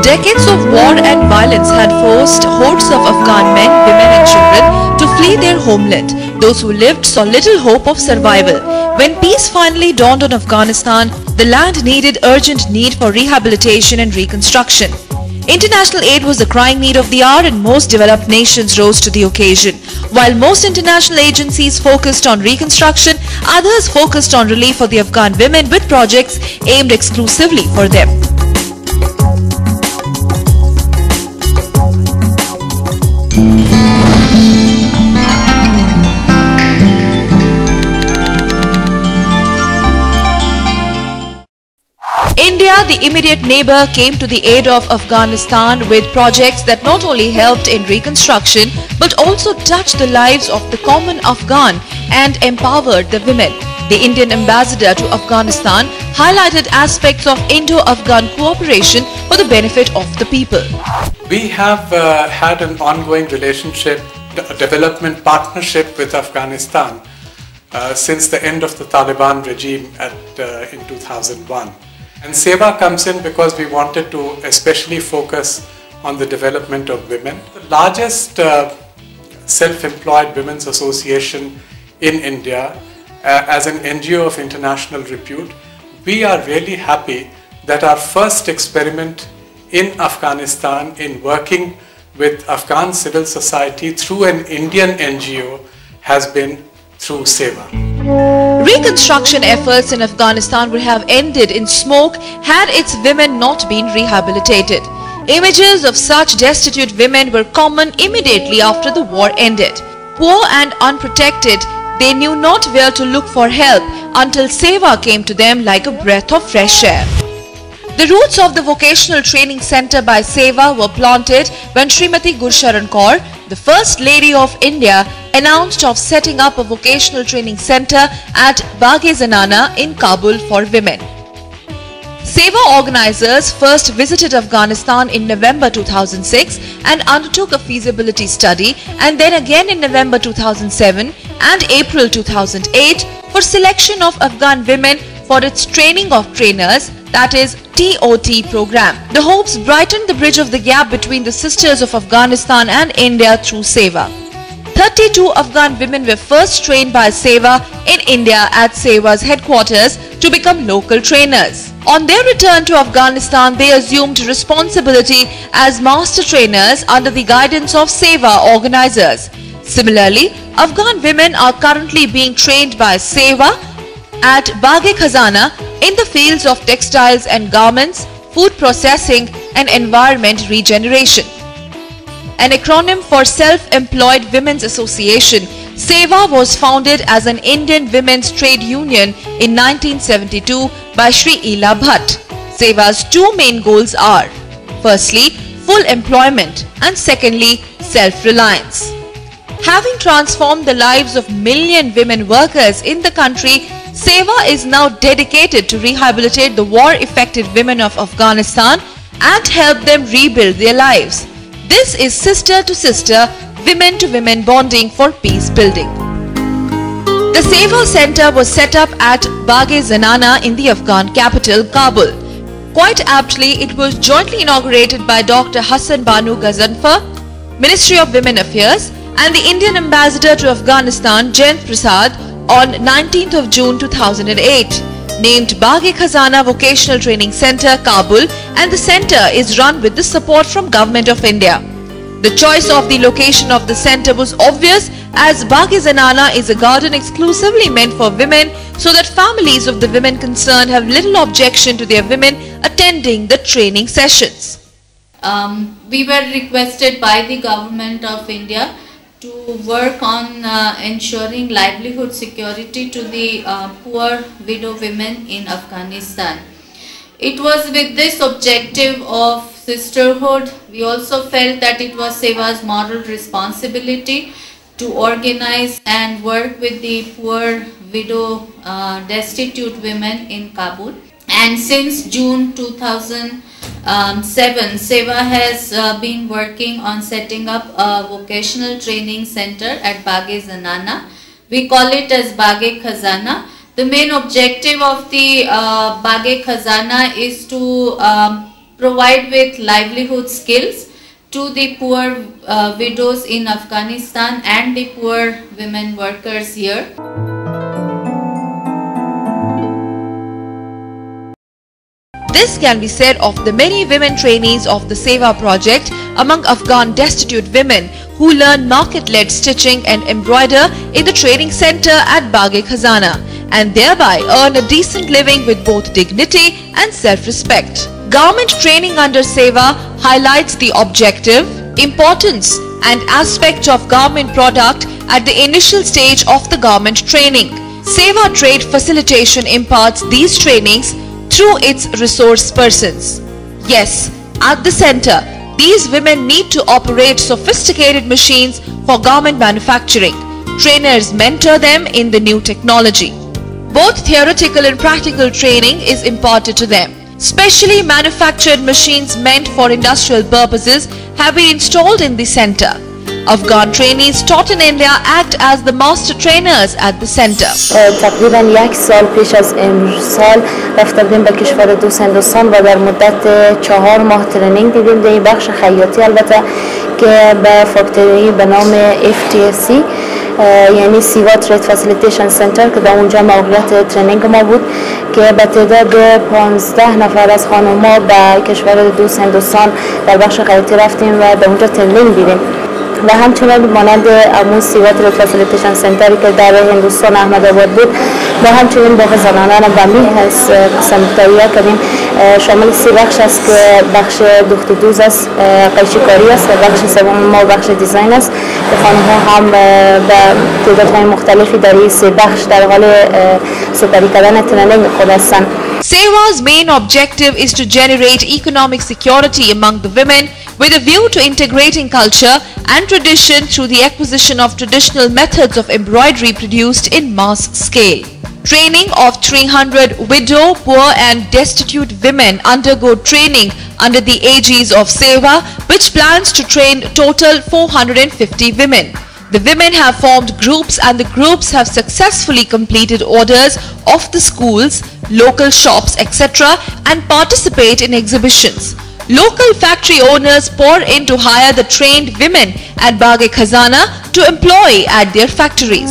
Decades of war and violence had forced hordes of Afghan men, women and children to flee their homeland. Those who lived saw little hope of survival. When peace finally dawned on Afghanistan, the land needed urgent need for rehabilitation and reconstruction. International aid was the crying need of the hour and most developed nations rose to the occasion. While most international agencies focused on reconstruction, others focused on relief for the Afghan women with projects aimed exclusively for them. India, the immediate neighbor, came to the aid of Afghanistan with projects that not only helped in reconstruction but also touched the lives of the common Afghan and empowered the women. The Indian ambassador to Afghanistan highlighted aspects of Indo-Afghan cooperation for the benefit of the people. We have had an ongoing relationship, a development partnership with Afghanistan since the end of the Taliban regime in 2001. And SEWA comes in because we wanted to especially focus on the development of women. The largest self-employed women's association in India, as an NGO of international repute, we are really happy that our first experiment in Afghanistan in working with Afghan civil society through an Indian NGO has been through SEWA. Reconstruction efforts in Afghanistan would have ended in smoke had its women not been rehabilitated. Images of such destitute women were common immediately after the war ended. Poor and unprotected, they knew not where to look for help until SEWA came to them like a breath of fresh air. The roots of the vocational training center by SEWA were planted when Srimati Gursharan Kaur, the First Lady of India, announced of setting up a vocational training center at Bagh-e-Zanana in Kabul for women. SEWA organizers first visited Afghanistan in November 2006 and undertook a feasibility study, and then again in November 2007 and April 2008 for selection of Afghan women for its training of trainers, that is TOT program. The hopes brightened the bridge of the gap between the sisters of Afghanistan and India through SEWA. 32 Afghan women were first trained by SEWA in India at SEWA's headquarters to become local trainers. On their return to Afghanistan, they assumed responsibility as master trainers under the guidance of SEWA organizers. Similarly, Afghan women are currently being trained by SEWA at Bagh-e-Khazana in the fields of textiles and garments, food processing and environment regeneration. An acronym for Self-Employed Women's Association, SEWA was founded as an Indian women's trade union in 1972 by Shri Ela Bhatt. SEWA's two main goals are, firstly, full employment and secondly, self-reliance. Having transformed the lives of million women workers in the country, SEWA is now dedicated to rehabilitate the war-affected women of Afghanistan and help them rebuild their lives. This is sister to sister, women to women bonding for peace building. The SEWA Center was set up at Bagh-e-Zanana in the Afghan capital, Kabul. Quite aptly, it was jointly inaugurated by Dr. Hassan Banu Ghazanfar, Ministry of Women Affairs, and the Indian Ambassador to Afghanistan, Jayant Prasad, on 19th of June 2008. Named Bagh-e-Khazana Vocational Training Center, Kabul, and the center is run with the support from Government of India. The choice of the location of the center was obvious as Bagh-e-Zanana is a garden exclusively meant for women, so that families of the women concerned have little objection to their women attending the training sessions. We were requested by the Government of India to work on ensuring livelihood security to the poor widow women in Afghanistan. It was with this objective of sisterhood, we also felt that it was SEWA's moral responsibility to organize and work with the poor widow destitute women in Kabul. And since June 2007, SEWA has been working on setting up a vocational training center at Bagh-e-Zanana. We call it as Bagh-e-Khazana. The main objective of the Bagh-e-Khazana is to provide with livelihood skills to the poor widows in Afghanistan and the poor women workers here. This can be said of the many women trainees of the Seva project among Afghan destitute women who learn market-led stitching and embroider in the training center at Bagh Khazana and thereby earn a decent living with both dignity and self-respect. Garment training under Seva highlights the objective, importance and aspect of garment product at the initial stage of the garment training. Seva Trade Facilitation imparts these trainings through its resource persons. Yes, at the center, these women need to operate sophisticated machines for garment manufacturing. Trainers mentor them in the new technology. Both theoretical and practical training is imparted to them. Specially manufactured machines meant for industrial purposes have been installed in the center. Afghan trainees taught in India act as the master trainers at the center. تقریبا یک سال پیش از امسال رفته بودیم به کشور دوست هندوستان و در مدت 4 ماه ترینینگ دیدیم در این بخش خیاطی البته که به فاکتوری به نام FTSC یعنی سیوا ترید فسیلیتیشن سنتر که در اونجا موقعیت ترینینگ ما بود که به تعداد 15 نفر از خانوما به کشور دوست هندوستان در بخش خیاطی رفتیم و در اونجا ترینینگ دیدیم و همچنین مانند امون سیوا ترید فسیلیتیشن سنتری که در هندوستان احمد آباد بود و همچنین باغ زنانان بمی هست قسم تهیه کردیم شامل 3 بخش است که بخش دوخت دوز است قیچی کاری است و بخش سوم ما بخش دیزاین است که خانم‌ها هم به تعدادهای مختلفی در این 3 بخش در حال سپری کردن ترینینگ خود هستند. Seva's main objective is to generate economic security among the women with a view to integrating culture and tradition through the acquisition of traditional methods of embroidery produced in mass scale. Training of 300 widow, poor and destitute women undergo training under the aegis of Seva, which plans to train total 450 women. The women have formed groups and the groups have successfully completed orders of the schools, local shops, etc. and participate in exhibitions. Local factory owners pour in to hire the trained women at Bagh Khazana to employ at their factories.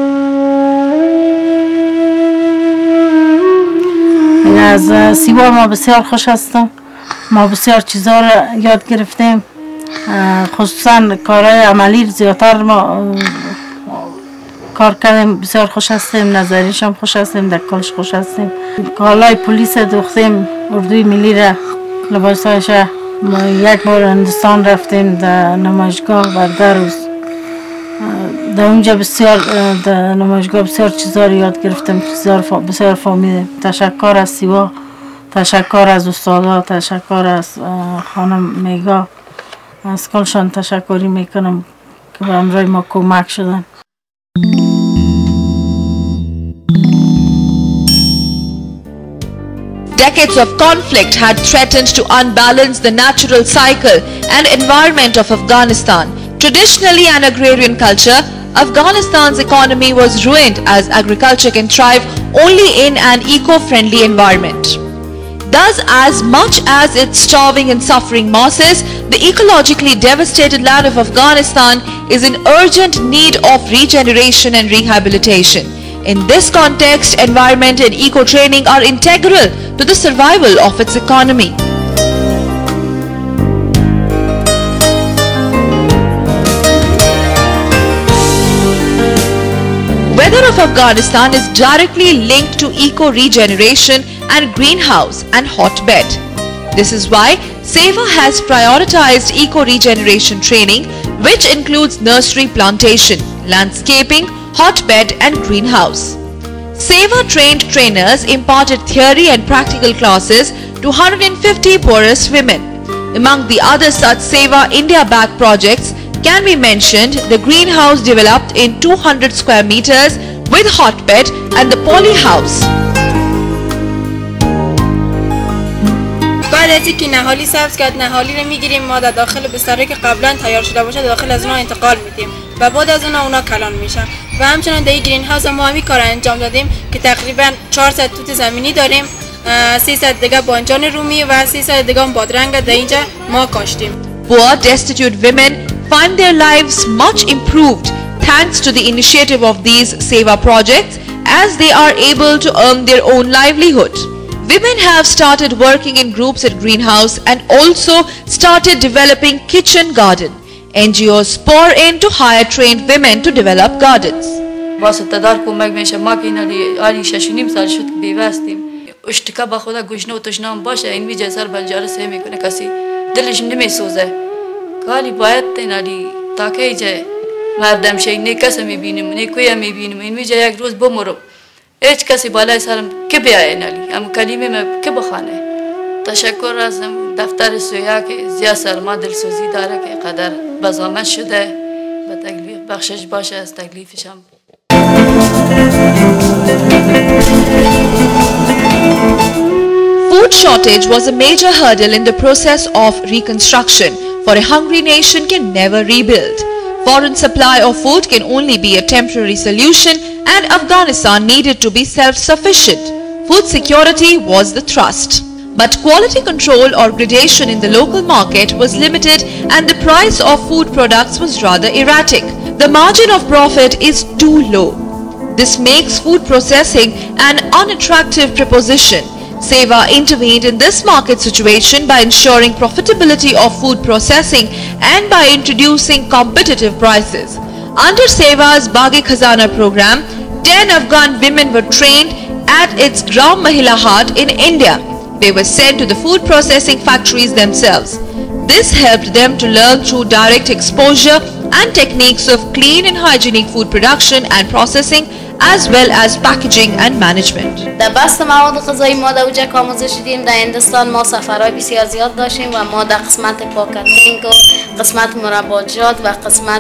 از سیوا ما بسیار خوش هستم. ما بسیار چیزا را یاد گرفتیم، خصوصا کارهای عملی زیادتر ما کار کردیم. بسیار خوش هستیم، نظریش هم خوش هستیم، در کلش خوش هستیم. کالای پلیس دوختیم، اردوی ملی را لباسایش. ما یک بار هندوستان رفتیم در نمایشگاه و در روز در اونجا بسیار در نمایشگاه بسیار چیزا رو یاد گرفتم، بسیار فهمیدم. تشکر از سیوا، تشکر از استادا، تشکر از خانم میگا، از کلشان تشکری میکنم که به همراه ما کمک شدن. Decades of conflict had threatened to unbalance the natural cycle and environment of Afghanistan. Traditionally an agrarian culture, Afghanistan's economy was ruined as agriculture can thrive only in an eco-friendly environment. Thus, as much as its starving and suffering masses, the ecologically devastated land of Afghanistan is in urgent need of regeneration and rehabilitation. In this context, environment and eco-training are integral to the survival of its economy. Weather of Afghanistan is directly linked to eco-regeneration and greenhouse and hotbed. This is why Seva has prioritized eco-regeneration training, which includes nursery plantation, landscaping, hotbed and greenhouse. Seva trained trainers imparted theory and practical classes to 150 poorest women. Among the other such Seva India-backed projects can be mentioned the greenhouse developed in 200 square meters with hotbed and the poly house. بعد از اینکه نهالی سبز کرد، نهالی رو میگیریم ما در داخل بستری که قبلا تیار شده باشه داخل از اونها انتقال میدیم و بعد از اونا کلان میشن و همچنان در این گرین هاوس ما همین کار انجام دادیم که تقریبا 400 توت زمینی داریم 300 دیگه بانجان رومی و 300 دیگه بادرنگ در اینجا ما کاشتیم. Poor, destitute women find their lives much improved thanks to the initiative of these Seva projects, as they are able to earn their own livelihood. Women have started working in groups at Greenhouse and also started developing kitchen garden. NGOs pour in to hire trained women to develop gardens. واسطه دار کمک میشه. ما که این آلی 6.5 سال شد که بیوستیم. اشتکا با خدا گوشنه و تشنام باشه این بی جسر بنجاره سه میکنه کسی دلش نمیسوزه. کالی باید این آلی تا که ایجا مردم شد نه کسی میبینیم نه کویا میبینیم این بی جا یک روز بمرم هیچ کسی بالای سرم که بیایه این آلی ام کلمه ما که بخانه. تشکر از دفتر سویا که زیاد سلما دلسوزی داره که قدر بزامت شده به تکلیف بخشش باشه از تکلیفشم. Food shortage was a major hurdle in the process of reconstruction, for a hungry nation can never rebuild. Foreign supply of food can only be a temporary solution, and Afghanistan needed to be self-sufficient. Food security was the thrust. But quality control or gradation in the local market was limited and the price of food products was rather erratic. The margin of profit is too low. This makes food processing an unattractive proposition. Seva intervened in this market situation by ensuring profitability of food processing and by introducing competitive prices. Under Seva's Baghe Khazana program, 10 Afghan women were trained at its Gram Mahila Haat in India. They were sent to the food processing factories themselves. This helped them to learn through direct exposure and techniques of clean and hygienic food production and processing, as well as packaging and management. در بست مواد غذایی ما در اوجه آموزش دیدیم. در هندوستان ما سفرهای بسیار زیاد داشتیم و ما در قسمت پاکتینگ و قسمت مرباجات و قسمت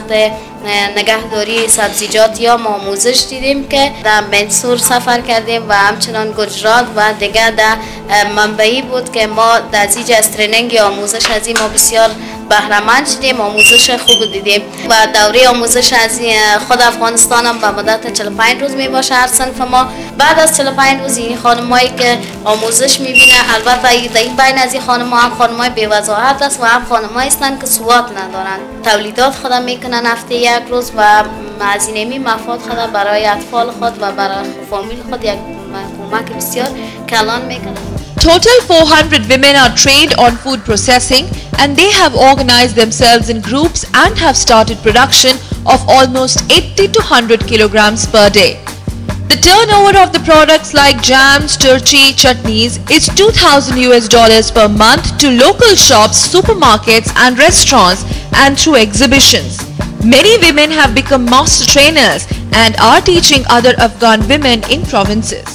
نگهداری سبزیجات یا ما آموزش دیدیم که در منصور سفر کردیم و همچنان گجرات و دیگر در منبعی بود که ما در زیج از تریننگ آموزش از این ما بسیار بهره‌مند شدیم. آموزش خوب دیدیم و دوره آموزش از خود افغانستان هم به مدت 45 روز می باشه هر صنف ما. بعد از 45 روز این خانمایی که آموزش میبینه، البته در این بین از این خانم‌ها هم خانمای بی وضاحت است و هم خانمایی هستند که سواد ندارن، تولیدات خود میکنن هفته یک روز و از این مفاد خود برای اطفال خود و برای فامیل خود یک کمک بسیار کلان میکنن. Total 400 women are trained on food processing and they have organized themselves in groups and have started production of almost 80 to 100 kilograms per day. The turnover of the products like jams, turchi, chutneys is $2,000 per month to local shops, supermarkets and restaurants and through exhibitions. Many women have become master trainers and are teaching other Afghan women in provinces.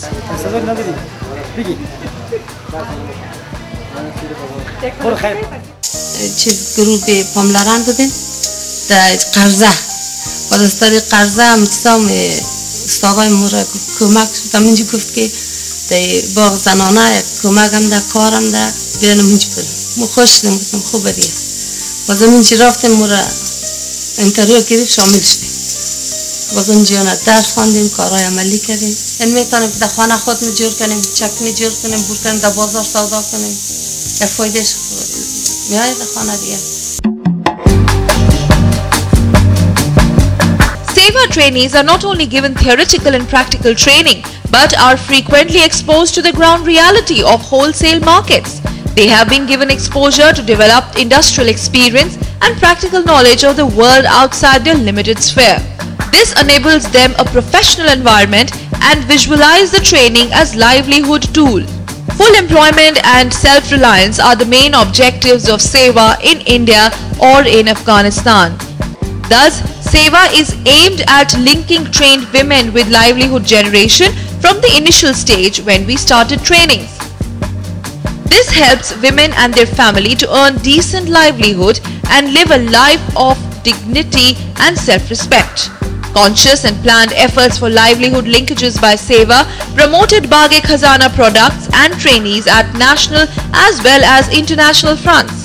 چیز گروه پاملران بودیم در قرضه و از طریق قرضه هم چیزام استادای مورا کمک شد. همینجا گفت که در باغ زنانه کمک هم در کارم در بیانم اینجا برم. ما خوش شدیم گفتم خوبه دیگه. باز همینجا رفتیم مورا انتریو گرفت شامل شدیم. باز اونجا درس خواندیم، کارهای عملی کردیم. این میتونیم در خانه خود جور کنیم، چکنی جور کنیم، بور کنیم، در بازار سودا کنیم. یا فایدهش میاد در خانه دیگه. Seva trainees are not only given theoretical and practical training, but are frequently exposed to the ground reality of wholesale markets. They have been given exposure to developed industrial experience and practical knowledge of the world outside their limited sphere. This enables them a professional environment and visualize the training as livelihood tool. Full employment and self-reliance are the main objectives of Seva in India or in Afghanistan. Thus, Seva is aimed at linking trained women with livelihood generation from the initial stage when we started trainings. This helps women and their family to earn decent livelihood and live a life of dignity and self-respect. Conscious and planned efforts for livelihood linkages by Seva promoted Baghe Khazana products and trainees at national as well as international fronts.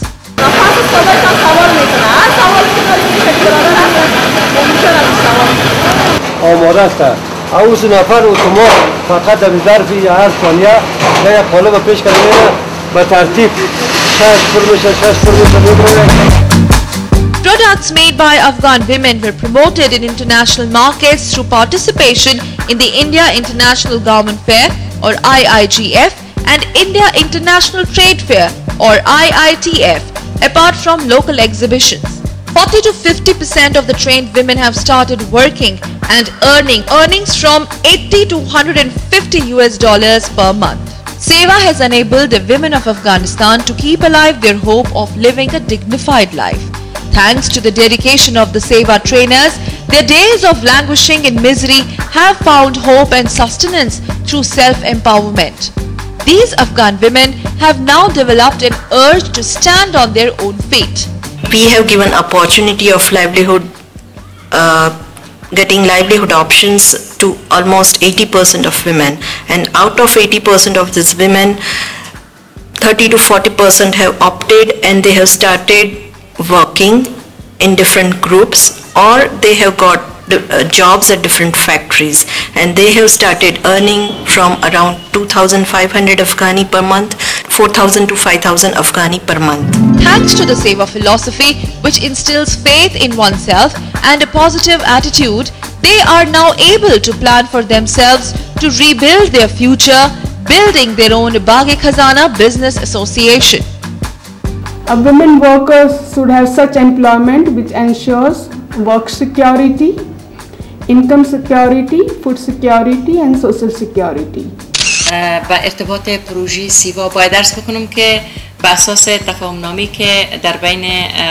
آماده است اوس نفر اتومات فقط در ظرف هر ثانیه یک قالب پیش کردن به ترتیب 6 Products made by Afghan women were promoted in international markets through participation in the India International Garment Fair or IIGF and India International Trade Fair or IITF, apart from local exhibitions. 40 to 50% of the trained women have started working and earning earnings from 80 to 150 US dollars per month. Seva has enabled the women of Afghanistan to keep alive their hope of living a dignified life. Thanks to the dedication of the Seva trainers, their days of languishing in misery have found hope and sustenance through self-empowerment. These Afghan women have now developed an urge to stand on their own feet. We have given opportunity of livelihood, getting livelihood options to almost 80% of women, and out of 80% of these women, 30 to 40% have opted and they have started working in different groups, or they have got jobs at different factories, and they have started earning from around 2,500 Afghani per month, 4,000 to 5,000 Afghani per month. Thanks to the Seva philosophy, which instills faith in oneself and a positive attitude, they are now able to plan for themselves to rebuild their future, building their own Bagh-e Khazana Business Association. Women workers should have such employment which ensures work security, income security, food security and social security. با ارتباط پروژه سیوا باید عرض بکنم که بر اساس تفاهم نامی که در بین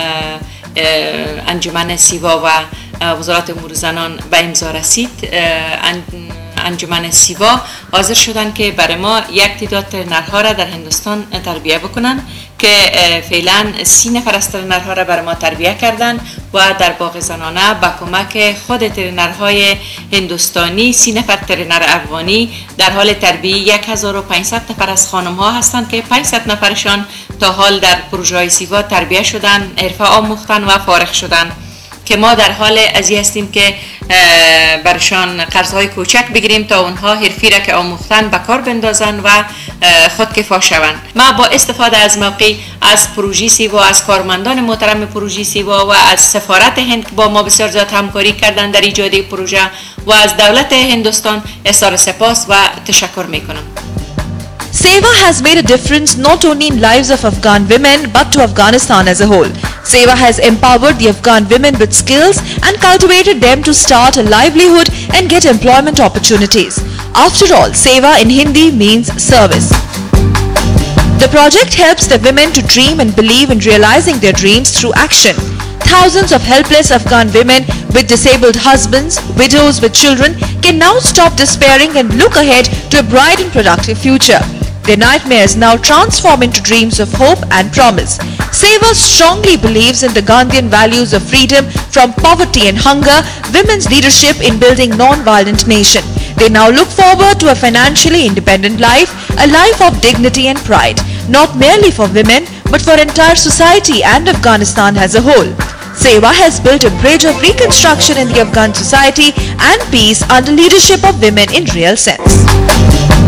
انجمن سیوا و وزارت امور زنان به امضا رسید، انجمن سیوا حاضر شدن که برای ما یک تعداد ترینرها را در هندوستان تربیه بکنن که فعلا 30 نفر از ترینرها را برای ما تربیه کردن و در باغ زنانه با کمک خود ترینرهای هندوستانی 30 نفر ترینر افغانی در حال تربیه 1500 نفر از خانم ها هستند که 500 نفرشان تا حال در پروژه های سیوا تربیه شدن، حرفه آموختن و فارغ شدن، که ما در حال ازی هستیم که برشان قرضهای کوچک بگیریم تا اونها حرفی را که آموختن به کار بندازن و خودکفا شوند. ما با استفاده از موقع از پروژه سیوا، از کارمندان محترم پروژه سیوا و از سفارت هند که با ما بسیار زیاد همکاری کردن در ایجاد پروژه و از دولت هندوستان اظهار سپاس و تشکر میکنم. Seva has made a difference not only in lives of Afghan women but to Afghanistan as a whole. Seva has empowered the Afghan women with skills and cultivated them to start a livelihood and get employment opportunities. After all, Seva in Hindi means service. The project helps the women to dream and believe in realizing their dreams through action. Thousands of helpless Afghan women with disabled husbands, widows with children can now stop despairing and look ahead to a bright and productive future. Their nightmares now transform into dreams of hope and promise. Seva strongly believes in the Gandhian values of freedom from poverty and hunger, women's leadership in building non-violent nation. They now look forward to a financially independent life, a life of dignity and pride, not merely for women but for entire society and Afghanistan as a whole. Seva has built a bridge of reconstruction in the Afghan society and peace under leadership of women in real sense.